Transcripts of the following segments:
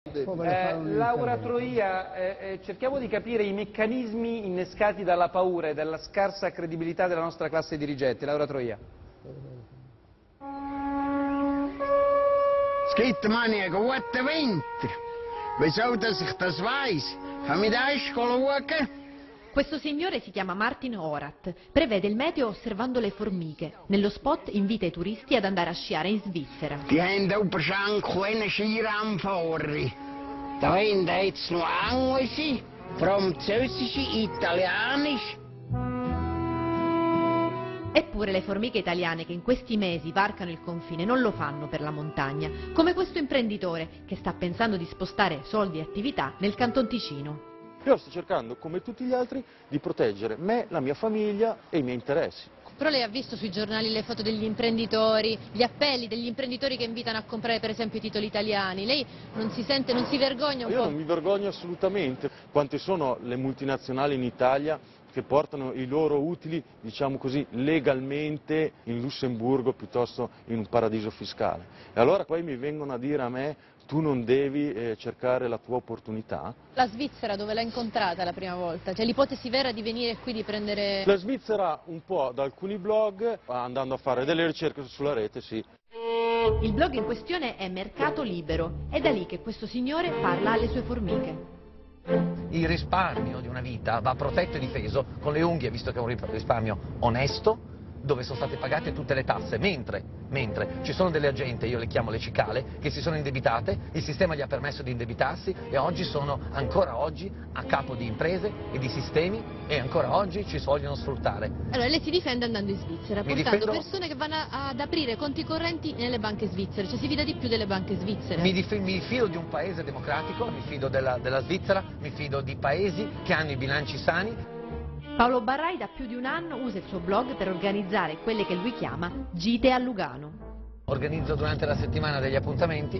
Laura Troia, cerchiamo di capire i meccanismi innescati dalla paura e dalla scarsa credibilità della nostra classe dirigente. Laura Troia. Es gibt manche gute Winter. Wieso, dass ich das weiss? Kann mit eins schauen? Questo signore si chiama Martin Horath, prevede il meteo osservando le formiche. Nello spot invita i turisti ad andare a sciare in Svizzera. Die haben Oberschenk keine Skiraumfahrer. Da hinten hat's noch Englische, Französische, Italienisch. Eppure le formiche italiane che in questi mesi varcano il confine non lo fanno per la montagna, come questo imprenditore che sta pensando di spostare soldi e attività nel Canton Ticino. Io sto cercando, come tutti gli altri, di proteggere me, la mia famiglia e i miei interessi. Però lei ha visto sui giornali le foto degli imprenditori, gli appelli degli imprenditori che invitano a comprare per esempio i titoli italiani. Lei non si sente, non si vergogna un po'? Io non mi vergogno assolutamente. Quante sono le multinazionali in Italia che portano i loro utili, diciamo così, legalmente in Lussemburgo piuttosto in un paradiso fiscale. E allora poi mi vengono a dire a me: tu non devi cercare la tua opportunità. La Svizzera dove l'ha incontrata la prima volta? C'è l'ipotesi vera di venire qui, di prendere... La Svizzera un po' da alcuni blog, andando a fare delle ricerche sulla rete, sì. Il blog in questione è Mercato Libero, è da lì che questo signore parla alle sue formiche. Il risparmio di una vita va protetto e difeso con le unghie, visto che è un risparmio onesto, dove sono state pagate tutte le tasse, mentre ci sono delle agenti, io le chiamo le cicale, che si sono indebitate, il sistema gli ha permesso di indebitarsi e oggi sono ancora oggi a capo di imprese e di sistemi e ancora oggi ci vogliono sfruttare. Allora lei si difende andando in Svizzera, Mi portando difendo... persone che vanno ad aprire conti correnti nelle banche svizzere, cioè si fida di più delle banche svizzere. Mi fido di un paese democratico, mi fido della Svizzera, mi fido di paesi che hanno i bilanci sani. Paolo Barrai da più di un anno usa il suo blog per organizzare quelle che lui chiama gite a Lugano. Organizzo durante la settimana degli appuntamenti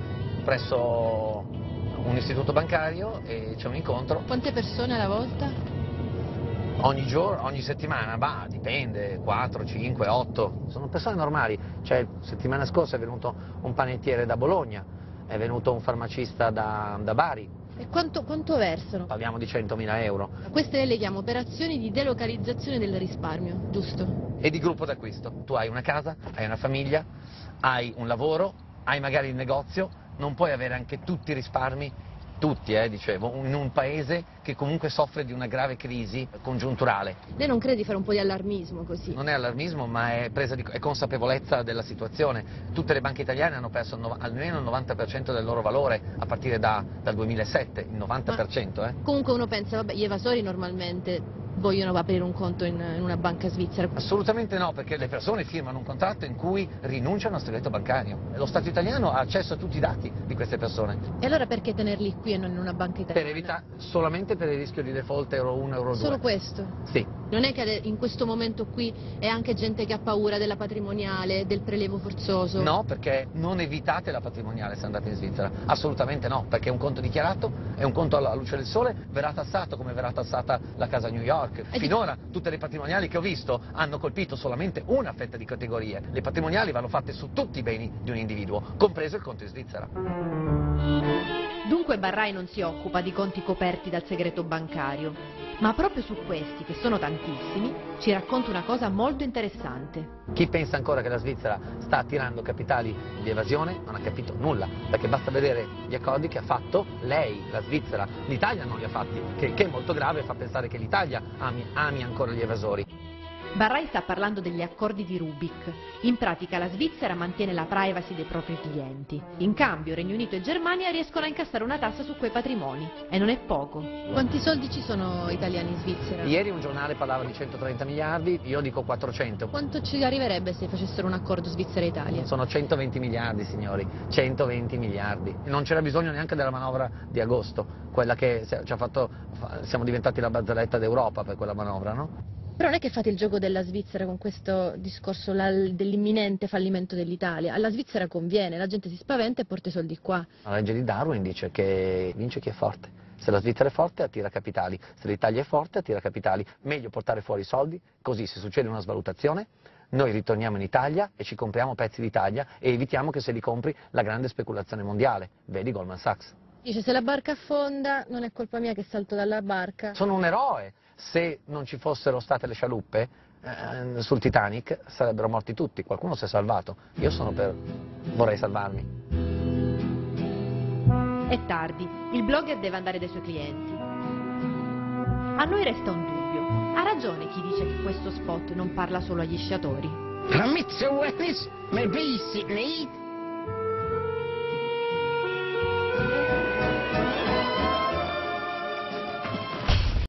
presso un istituto bancario e c'è un incontro. Quante persone alla volta? Ogni giorno, ogni settimana, dipende, 4, 5, 8, sono persone normali. Cioè, settimana scorsa è venuto un panettiere da Bologna, è venuto un farmacista da Bari. E quanto versano? Parliamo di 100.000 euro. Queste le chiamo operazioni di delocalizzazione del risparmio, giusto? E di gruppo d'acquisto. Tu hai una casa, hai una famiglia, hai un lavoro, hai magari il negozio, non puoi avere anche tutti i risparmi, tutti dicevo, in un paese che comunque soffre di una grave crisi congiunturale. Lei non crede di fare un po' di allarmismo così? Non è allarmismo, ma è consapevolezza della situazione. Tutte le banche italiane hanno perso almeno il 90% del loro valore a partire dal 2007, il 90%. Comunque uno pensa, vabbè, gli evasori normalmente vogliono aprire un conto in una banca svizzera. Assolutamente no, perché le persone firmano un contratto in cui rinunciano al segreto bancario. Lo Stato italiano ha accesso a tutti i dati di queste persone. E allora perché tenerli qui e non in una banca italiana? Solamente per il rischio di default euro 1, euro 2. Solo questo? Sì. Non è che in questo momento qui è anche gente che ha paura della patrimoniale, del prelievo forzoso? No, perché non evitate la patrimoniale se andate in Svizzera. Assolutamente no, perché è un conto dichiarato, è un conto alla luce del sole, verrà tassato come verrà tassata la casa New York. Finora tutte le patrimoniali che ho visto hanno colpito solamente una fetta di categorie. Le patrimoniali vanno fatte su tutti i beni di un individuo, compreso il conto in Svizzera. Dunque Barrai non si occupa di conti coperti dal segreto bancario, ma proprio su questi, che sono tantissimi, ci racconta una cosa molto interessante. Chi pensa ancora che la Svizzera sta attirando capitali di evasione non ha capito nulla, perché basta vedere gli accordi che ha fatto lei, la Svizzera. L'Italia non li ha fatti, che è molto grave e fa pensare che l'Italia ami ancora gli evasori. Barrai sta parlando degli accordi di Rubik. In pratica la Svizzera mantiene la privacy dei propri clienti. In cambio Regno Unito e Germania riescono a incassare una tassa su quei patrimoni. E non è poco. Quanti soldi ci sono italiani in Svizzera? Ieri un giornale parlava di 130 miliardi, io dico 400. Quanto ci arriverebbe se facessero un accordo Svizzera-Italia? Sono 120 miliardi, signori, 120 miliardi. Non c'era bisogno neanche della manovra di agosto, quella che ci ha fatto, siamo diventati la barzelletta d'Europa per quella manovra, no? Però non è che fate il gioco della Svizzera con questo discorso dell'imminente fallimento dell'Italia. Alla Svizzera conviene, la gente si spaventa e porta i soldi qua. La legge di Darwin dice che vince chi è forte. Se la Svizzera è forte attira capitali, se l'Italia è forte attira capitali. Meglio portare fuori i soldi, così se succede una svalutazione noi ritorniamo in Italia e ci compriamo pezzi d'Italia e evitiamo che se li compri la grande speculazione mondiale. Vedi Goldman Sachs. Dice, se la barca affonda non è colpa mia che salto dalla barca. Sono un eroe. Se non ci fossero state le scialuppe sul Titanic sarebbero morti tutti, qualcuno si è salvato. Io vorrei salvarmi. È tardi, il blogger deve andare dai suoi clienti. A noi resta un dubbio. Ha ragione chi dice che questo spot non parla solo agli sciatori? Ramizzo Wennis, me bisi need